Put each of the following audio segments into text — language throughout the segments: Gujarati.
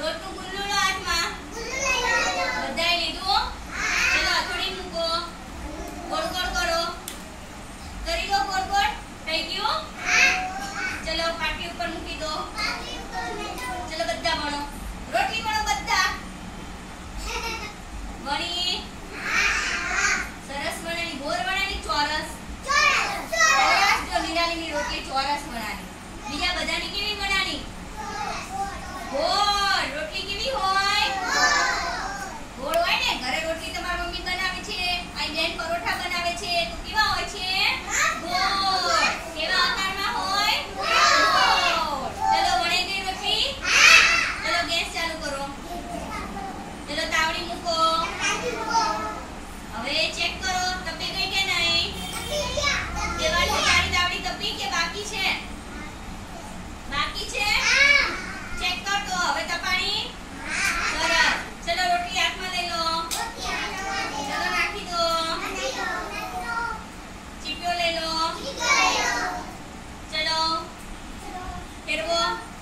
લોટનું ગુલ્લું લો હાથમાં. બધાએ લીધું? ચલો હથોડી મૂકો. ગોળ ગોળ કરો. કરી દો ગોળ ગોળ. થઈ ગયું? ચલો પાટી ઉપર મૂકી દો. ચલો બધા વણો. રોટલી વણો બધા. વણી. સરસ વણાની. ગોળ વણાની ચોરસ. ચોરસ. જો નિરાલીની રોટલી ચોરસ વણાની. બીજા બધાની કેવી વણાની? ગોળ. રોટલી કેવી હોય? ગોળ હોય ને. ઘરે રોટલી તમારી મમ્મી બનાવે છે. આ બેન પરોઠા બનાવે છે. તો કેવા હોય છે? ગોળ. કેવા આકારમાં હોય? ગોળ. ચલો વણાઈ ગઈ રોટલી? ચલો ગેસ ચાલુ કરો. ચલો તાવડી મૂકો. હવે ચેક કરો તપી ગઈ કે નહીં? દેવાળી તારી તાવડી તપી કે બાકી છે? બાકી છે? ચેક કર તો હવે તપાણી. સરસ. ચલો રોટલી હાથમાં લઈ લો. ચલો નાખી દો. ચીપિયો લઈ લો. ચલો ફેરવો.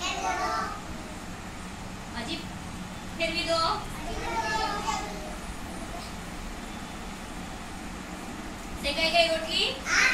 હજી ફેરવી દો. શેકાઈ ગઈ રોટલી?